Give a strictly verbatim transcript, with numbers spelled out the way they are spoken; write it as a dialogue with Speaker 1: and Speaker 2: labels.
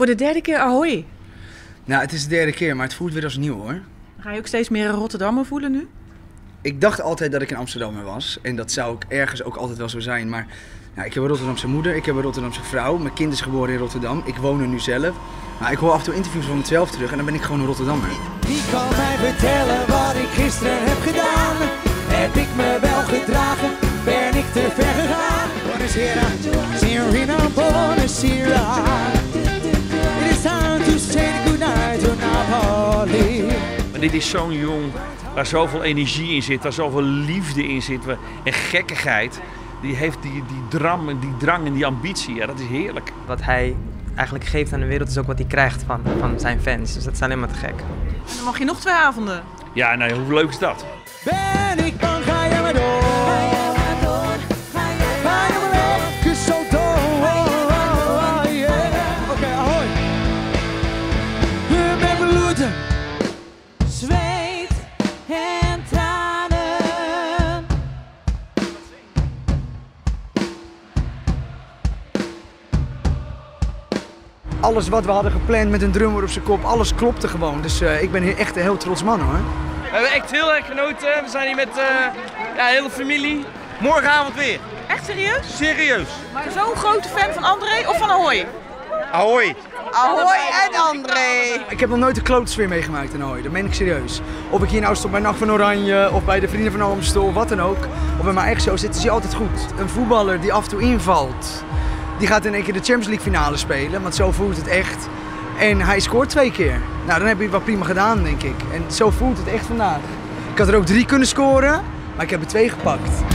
Speaker 1: Voor de derde keer Ahoy.
Speaker 2: Nou, het is de derde keer, maar het voelt weer als nieuw hoor.
Speaker 1: Ga je ook steeds meer een Rotterdammer voelen nu?
Speaker 2: Ik dacht altijd dat ik een Amsterdammer was. En dat zou ik ergens ook altijd wel zo zijn. Maar nou, ik heb een Rotterdamse moeder, ik heb een Rotterdamse vrouw. Mijn kind is geboren in Rotterdam. Ik woon er nu zelf. Nou, ik hoor af en toe interviews van mezelf terug en dan ben ik gewoon een Rotterdammer.
Speaker 3: Wie kan mij vertellen wat ik gisteren heb gedaan? Heb ik me wel gedragen? Ben ik te ver gegaan? Buonasera, signorina, buonasera. It is time to say goodnight to Napoli.
Speaker 4: Maar dit is zo'n jong waar zoveel energie in zit, waar zoveel liefde in zit en gekkigheid. Die heeft die, die, dram, die drang en die ambitie, ja, dat is heerlijk.
Speaker 5: Wat hij eigenlijk geeft aan de wereld is ook wat hij krijgt van, van zijn fans. Dus dat is alleen maar te gek.
Speaker 1: En dan mag je nog twee avonden.
Speaker 4: Ja, nou, hoe leuk is dat?
Speaker 3: Ben ik bang, ga je maar door. Ga je maar lekker zo door. Oké, ahoy. We met bloed, zweet en tranen.
Speaker 2: Alles wat we hadden gepland met een drummer op zijn kop, alles klopte gewoon. Dus uh, ik ben hier echt een heel trots man hoor.
Speaker 6: We hebben echt heel erg genoten. We zijn hier met uh, ja, de hele familie. Morgenavond weer.
Speaker 1: Echt serieus?
Speaker 6: Serieus.
Speaker 1: Maar zo'n grote fan van André of van Ahoy?
Speaker 6: Ahoy.
Speaker 1: Ahoy en André.
Speaker 2: Ik heb nog nooit een klootensfeer meegemaakt in Ahoy, dat meen ik serieus. Of ik hier nou stond bij Nacht van Oranje, of bij de Vrienden van Amstel, of wat dan ook. Of bij mijn eigen show zit, is hij altijd goed. Een voetballer die af en toe invalt, die gaat in één keer de Champions League finale spelen, want zo voelt het echt. En hij scoort twee keer. Nou, dan heb je het wel prima gedaan, denk ik. En zo voelt het echt vandaag. Ik had er ook drie kunnen scoren, maar ik heb er twee gepakt.